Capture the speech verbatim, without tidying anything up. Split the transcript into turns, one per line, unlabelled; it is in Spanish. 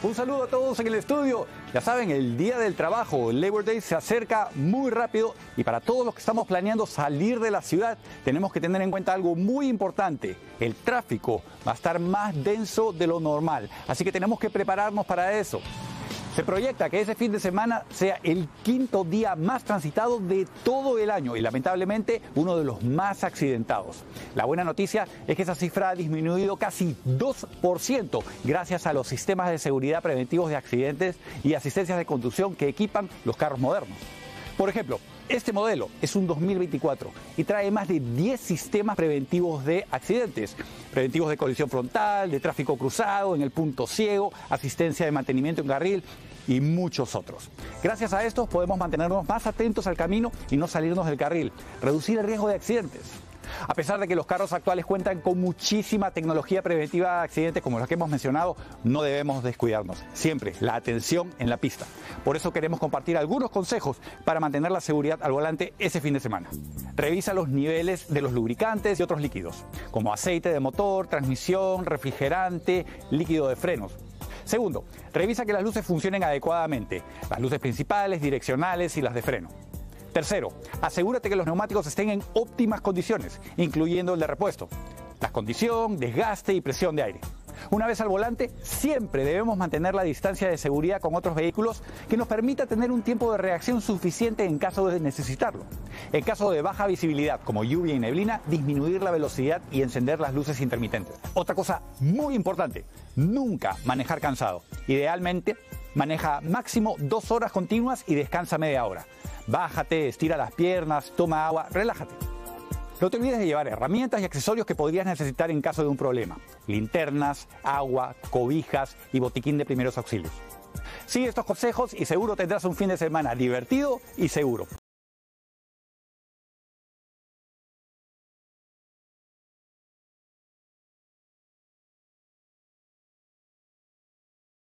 Un saludo a todos en el estudio. Ya saben, el Día del Trabajo, el Labor Day, se acerca muy rápido y para todos los que estamos planeando salir de la ciudad tenemos que tener en cuenta algo muy importante. El tráfico va a estar más denso de lo normal, así que tenemos que prepararnos para eso. Se proyecta que ese fin de semana sea el quinto día más transitado de todo el año y lamentablemente uno de los más accidentados. La buena noticia es que esa cifra ha disminuido casi dos por ciento gracias a los sistemas de seguridad preventivos de accidentes y asistencias de conducción que equipan los carros modernos. Por ejemplo, este modelo es un dos mil veinticuatro y trae más de diez sistemas preventivos de accidentes, preventivos de colisión frontal, de tráfico cruzado, en el punto ciego, asistencia de mantenimiento en carril y muchos otros. Gracias a estos podemos mantenernos más atentos al camino y no salirnos del carril, reducir el riesgo de accidentes. A pesar de que los carros actuales cuentan con muchísima tecnología preventiva de accidentes como la que hemos mencionado, no debemos descuidarnos. Siempre la atención en la pista. Por eso queremos compartir algunos consejos para mantener la seguridad al volante ese fin de semana. Revisa los niveles de los lubricantes y otros líquidos, como aceite de motor, transmisión, refrigerante, líquido de frenos. Segundo, revisa que las luces funcionen adecuadamente, las luces principales, direccionales y las de freno. Tercero, asegúrate que los neumáticos estén en óptimas condiciones, incluyendo el de repuesto, la condición, desgaste y presión de aire. Una vez al volante, siempre debemos mantener la distancia de seguridad con otros vehículos que nos permita tener un tiempo de reacción suficiente en caso de necesitarlo. En caso de baja visibilidad, como lluvia y neblina, disminuir la velocidad y encender las luces intermitentes. Otra cosa muy importante, nunca manejar cansado. Idealmente, maneja máximo dos horas continuas y descansa media hora. Bájate, estira las piernas, toma agua, relájate. No te olvides de llevar herramientas y accesorios que podrías necesitar en caso de un problema. Linternas, agua, cobijas y botiquín de primeros auxilios. Sigue estos consejos y seguro tendrás un fin de semana divertido y seguro.